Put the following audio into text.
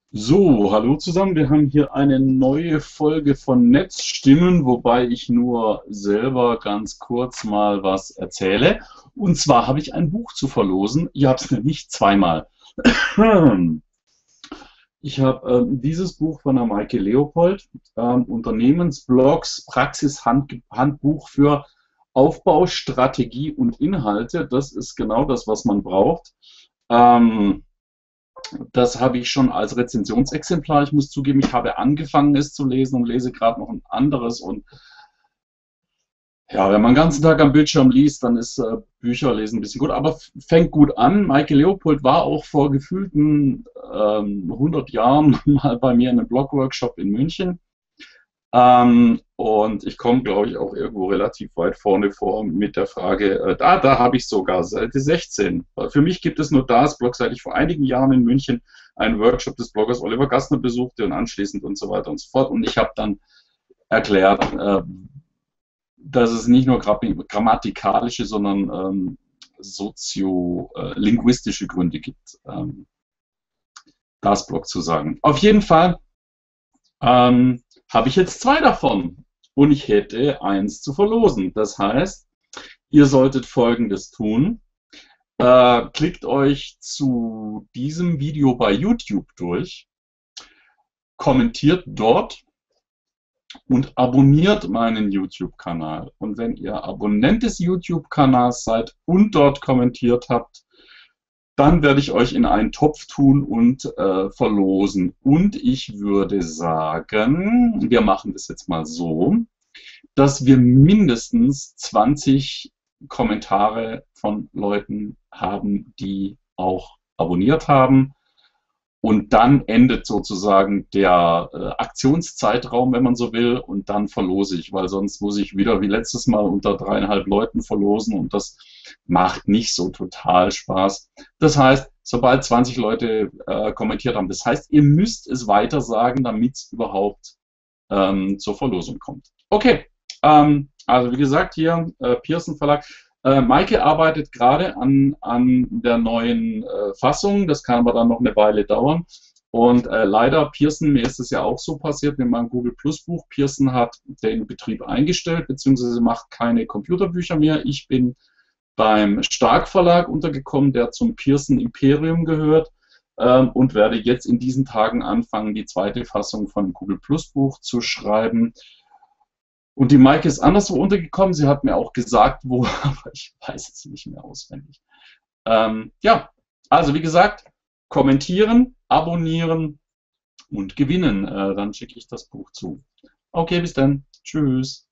So, hallo zusammen. Wir haben hier eine neue Folge von Netzstimmen, wobei ich nur selber ganz kurz mal was erzähle. Und zwar habe ich ein Buch zu verlosen. Ich habe es nämlich zweimal. Ich habe dieses Buch von der Maike Leopold, Unternehmensblogs, Praxishandbuch für Aufbau, Strategie und Inhalte. Das ist genau das, was man braucht. Ähm, Das habe ich schon als Rezensionsexemplar. Ich muss zugeben, ich habe angefangen, es zu lesen und lese gerade noch ein anderes. Und ja, wenn man den ganzen Tag am Bildschirm liest, dann ist Bücherlesen ein bisschen gut. Aber fängt gut an. Maike Leopold war auch vor gefühlten 100 Jahren mal bei mir in einem Blog-Workshop in München. Und ich komme, glaube ich, auch irgendwo relativ weit vorne vor mit der Frage, da habe ich sogar Seite 16. Weil für mich gibt es nur das Blog, seit ich vor einigen Jahren in München einen Workshop des Bloggers Oliver Gastner besuchte und anschließend und so weiter und so fort. Und ich habe dann erklärt, dass es nicht nur grammatikalische, sondern soziolinguistische Gründe gibt, das Blog zu sagen. Auf jeden Fall habe ich jetzt zwei davon und ich hätte eins zu verlosen. Das heißt, ihr solltet Folgendes tun. Klickt euch zu diesem Video bei YouTube durch, kommentiert dort und abonniert meinen YouTube-Kanal. Und wenn ihr Abonnent des YouTube-Kanals seid und dort kommentiert habt, dann werde ich euch in einen Topf tun und verlosen. Und ich würde sagen, wir machen das jetzt mal so, dass wir mindestens 20 Kommentare von Leuten haben, die auch abonniert haben. Und dann endet sozusagen der Aktionszeitraum, wenn man so will, und dann verlose ich, weil sonst muss ich wieder wie letztes Mal unter 3,5 Leuten verlosen und das macht nicht so total Spaß. Das heißt, sobald 20 Leute kommentiert haben, das heißt, ihr müsst es weiter sagen, damit es überhaupt zur Verlosung kommt. Okay, also wie gesagt, hier Pearson Verlag. Maike arbeitet gerade an der neuen Fassung, das kann aber dann noch eine Weile dauern. Und leider, Pearson, mir ist es ja auch so passiert mit meinem Google Plus Buch. Pearson hat den Betrieb eingestellt, beziehungsweise macht keine Computerbücher mehr. Ich bin beim Stark Verlag untergekommen, der zum Pearson Imperium gehört, und werde jetzt in diesen Tagen anfangen, die zweite Fassung von Google Plus Buch zu schreiben. Und die Maike ist anderswo untergekommen. Sie hat mir auch gesagt, wo, aber ich weiß es nicht mehr auswendig. Ja, also wie gesagt, kommentieren, abonnieren und gewinnen. Dann schicke ich das Buch zu. Okay, bis dann. Tschüss.